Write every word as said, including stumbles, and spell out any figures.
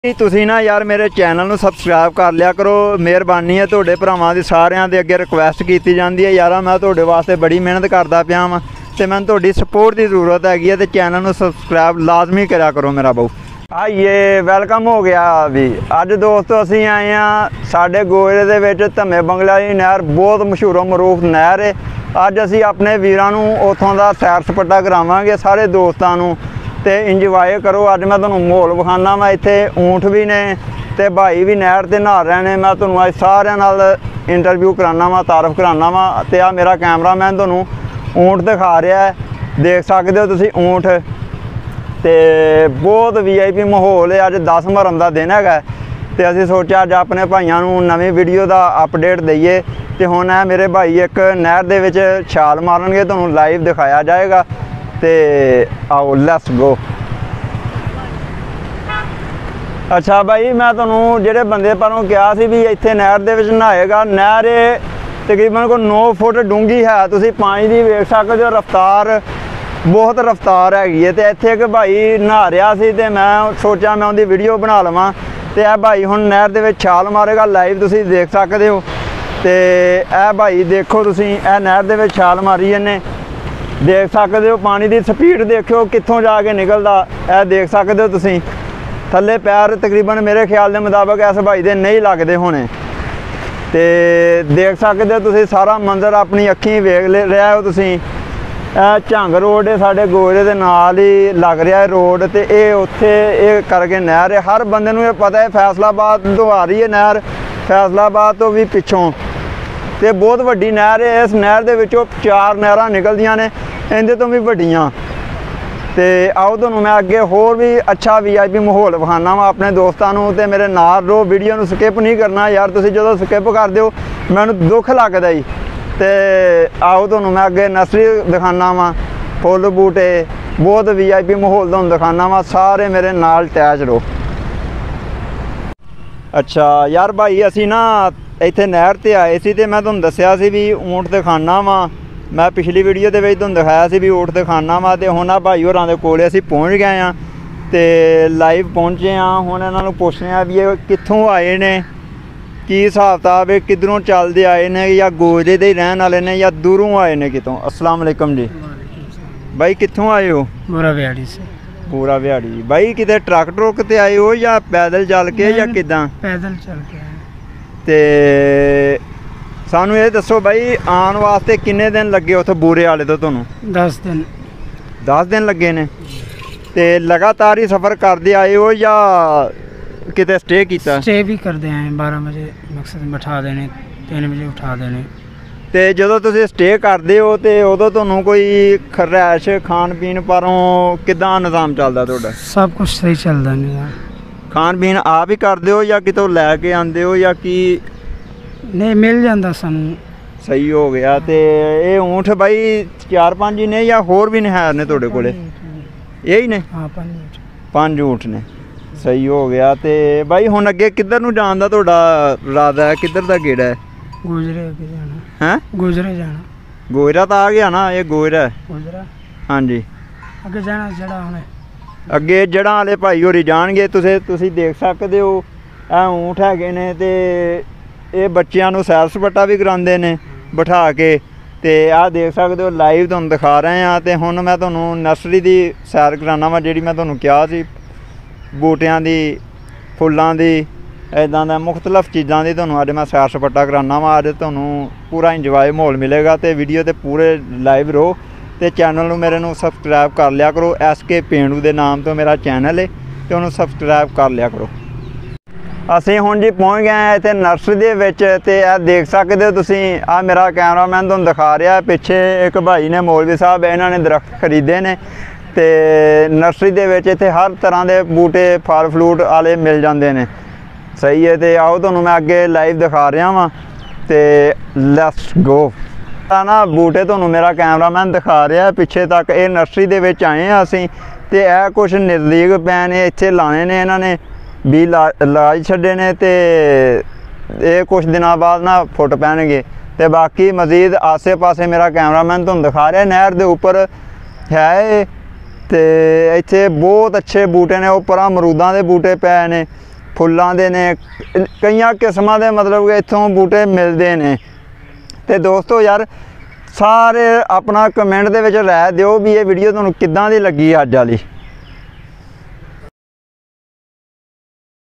ਤੁਸੀਂ ਨਾ ਯਾਰ ਮੇਰੇ ਚੈਨਲ ਨੂੰ ਸਬਸਕ੍ਰਾਈਬ ਕਰ ਲਿਆ ਕਰੋ। ਮਿਹਰਬਾਨੀ ਹੈ ਤੁਹਾਡੇ ਭਰਾਵਾਂ ਦੀ ਸਾਰਿਆਂ ਦੇ ਅੱਗੇ ਰਿਕੁਐਸਟ ਕੀਤੀ ਜਾਂਦੀ ਹੈ। ਯਾਰਾ मैं ਤੁਹਾਡੇ ਵਾਸਤੇ ਬੜੀ ਮਿਹਨਤ ਕਰਦਾ ਪਿਆ ਵਾਂ ਤੇ ਮੈਨੂੰ ਤੁਹਾਡੀ ਸਪੋਰਟ ਦੀ ਜ਼ਰੂਰਤ ਹੈਗੀ ਹੈ ਤੇ ਚੈਨਲ ਨੂੰ ਸਬਸਕ੍ਰਾइब ਲਾਜ਼ਮੀ ਕਰਿਆ ਕਰੋ मेरा बहु। आइए वेलकम हो गया भी। अज दोस्तों असी आए हाँ साढ़े गोयरे दे विच धम्मे बंगले वाली नहर बहुत मशहूर मरूफ नहर है। अज असी अपने वीरां नूं उत्थों दा सैर सपाटा करावांगे सारे दोस्तां नूं ते इंजॉय करो। अज मैं तुहानूं माहौल विखाना वा। इत्थे ऊंट भी ने ते भाई भी नहर ते नहा रहे ने। मैं तुहानूं अज सारिआं नाल इंटरव्यू कराना वा, तारफ कराना वा ते आ मेरा कैमरामैन तुहानूं ऊंट दिखा रहा है। देख सकते हो तुसीं ऊंट ते बहुत वी आई पी माहौल है। अज दस मुहर्रम का दिन है तो असीं सोचा अज अपने भाइयों नूं नवीं वीडियो का अपडेट दईए। तो हुण है मेरे भाई एक नहर दे विच छाल मारनगे, तुहानूं लाइव दिखाया जाएगा। तो आओ लैट्स गो। अच्छा भाई मैं तुहानूं जिहड़े बंदे परों कहा सी भी इत्थे नहर दे विच नहाएगा। नहर तकरीबन कोई नौ फुट डूंगी है। तुसीं पानी दी वेख सकदे हो, रफ्तार बहुत रफ्तार हैगी है। तो इत्थे एक भाई नहा रहा सी ते मैं सोचा मैं उनकी वीडियो बना लवां। तो यह भाई हुण नहर दे विच छाल मारेगा, लाइव तुसीं देख सकते हो। तो यह भाई देखो तुसीं यह नहर दे विच छाल मारी इन्हें, देख सकते हो। पानी की स्पीड देखो कित्थों जाके निकलदा, यह देख सकते हो तुसीं। थल्ले पैर तकरीबन मेरे ख्याल के मुताबिक इस भाई दे नहीं लगदे होने। तो देख सकते हो तुसीं सारा मंजर अपनी अखीं वेख रहे हो तुसीं। झंग रोड है साढ़े गोयरे के नाल ही लग रहा है रोड। तो ये उत्थे ये करके नहर है। हर बंदे नूं ये पता है फैसलाबाद तो आ रही है नहर, फैसलाबाद तो भी पिछों। तो बहुत वड्डी नहर है। इस नहर दे विचों चार नहरां निकलदियां ने, इहदे तो भी वड्डियां। तो आओ तुहानूं मैं अगे होर भी अच्छा वी आई पी माहौल विखाना वा अपने दोस्तां नूं। ते मेरे नाल रहो, वीडियो नूं स्किप नहीं करना यार। तुसीं जदों स्किप कर दिओ मैनूं दुख लगदा जी। तो आओ तुहानूं मैं अगे नर्सरी दिखाना वा, फुल बूटे बहुत वी आई पी माहौल तुहानूं दिखाना वा। सारे मेरे नाल अटैच रहो। अच्छा यार भाई असी ना इत्थे नहर ते आए सी ते मैं तुहानूं दस्सिया सी भी ऊंट दिखाना वा। मैं पिछली वीडियो दे विच तुहानूं दिखाया सी भी ऊंट दिखाना वा। ते हुण आ भाई होरां दे कोल असी पहुँच गए हाँ ते लाइव पहुँचे हाँ। हुण इन्हां नूं पुछदे आ भी ये कित्थों आए ने, की हिसाब किताब है, किधरों चलते आए ने या गोयरे दे रहने वाले ने या दूरों आए ने कितों। अस्सलाम वालेकुम जी भाई, कित्थों आए हो? पूरा बिहाड़ी से। पूरा बिहाड़ी भाई, किते ट्रक ट्रुक ते आए हो या पैदल चल के या किदां? पैदल चल के आए। ते सानू ये दसो भाई आने वास्ते किन्ने दिन लगे उत्थे बूरे वाले तो तुहानूं? दस दिन। दस दिन लगे ने। ते लगातार ही सफ़र करते आए हो या किते स्टे किया? स्टे भी करते हैं। बारह बजे मकसद बिठा देने, तीन बजे उठा देने। तो जो तुसीं स्टे करते हो तो उदों तुहानूं कोई खरैश खान पीन परों किदां निज़ाम चलदा तुहाडा? सब कुछ सही चलदा नहीं। खान पीन आप ही करते हो या कितों लैके आंदे हो या कि नहीं मिल जाता सानूं? सही हो गया। तो ये ऊँट भाई चार पाँच ही ने या होर भी नहर ने तुहाडे कोले? यही ने? हाँ पाँच पाँच ऊँट ने। सही हो गया। तो भाई हुण अगे किधर नूं जाण दा तुहाडा इरादा है, किधर दा गेड़ा है? गोजरे अगे जाना है। गोजरे जाना। गोयरा तो आ गया ना, ये गोयरा है। गोजरा हाँ जी। अगे जाना जड़ा हुणे अगे जड़ा वाले भाई होरी जाणगे। तुसीं तुसीं देख सकते हो आ ऊँट हैगे ने ते ये बच्चियां नूं सैर सपाटा भी करांदे ने बिठा के। ते आ देख सकते हो लाइव तुहानूं दिखा रहे हैं। तो हुण मैं तुहानूं नर्सरी दी सैर कराना वा जिहड़ी मैं तुहानूं कहा सी, बूटियां दी, फुल्लां दी, इदां दा मुख्तलिफ चीज़ां दी तुहानूं अज मैं सैर सपाटा कराना वा। अज तुहानूं पूरा इंजॉय माहौल मिलेगा। तो वीडियो ते पूरे लाइव रहो। तो चैनल नूं मेरे नूं सबसक्राइब कर लिया करो। एस के पेंडू दे नाम तो मेरा चैनल है, तो उन्होंने सबसक्राइब कर लिया करो। असीं हुण जी पहुँच गए हैं इत्थे नर्सरी दे विच। ते आ देख सकते हो तुसीं, आ मेरा कैमरामैन तुहानूं दिखा रहा है। पिछे एक भाई ने मौलवी साहब इन्हां ने दरख्त खरीदे ने। तो नर्सरी दे विच इत्थे हर तरह के बूटे फल फ्रूट वाले मिल जाते हैं। सही है। तो आओ तुहानूं मैं अगे लाइव दिखा रहा वां। तो लैट्स गो। ना बूटे तुहानूं मेरा कैमरामैन दिखा रहा है पिछे तक। ये नर्सरी दे विच आए हैं असीं। तो यह कुछ नज़दीक पै ने इत्थे लाने ने इन्हां ने भी ला लाज छड्डे ने। तो ये कुछ दिनों बाद ना फुट पैणगे। तो बाकी मजीद आसे पासे मेरा कैमरामैन तुहानूं दिखा रहा है नहर दे उपर है। तो इत्थे बहुत अच्छे बूटे ने, उपर अमरूदां दे बूटे पै ने। ਫੁੱਲਾਂ ਦੇ ਨੇ, ਕਈਆਂ ਕਿਸਮਾਂ ਦੇ ਮਤਲਬ ਕਿ ਇੱਥੋਂ ਬੂਟੇ ਮਿਲਦੇ ਨੇ। ਤੇ ਦੋਸਤੋ ਯਾਰ ਸਾਰੇ ਆਪਣਾ ਕਮੈਂਟ ਦੇ ਵਿੱਚ ਰਾਏ ਦਿਓ ਵੀ ਇਹ ਵੀਡੀਓ ਤੁਹਾਨੂੰ ਕਿੱਦਾਂ ਦੀ ਲੱਗੀ ਅੱਜ ਵਾਲੀ।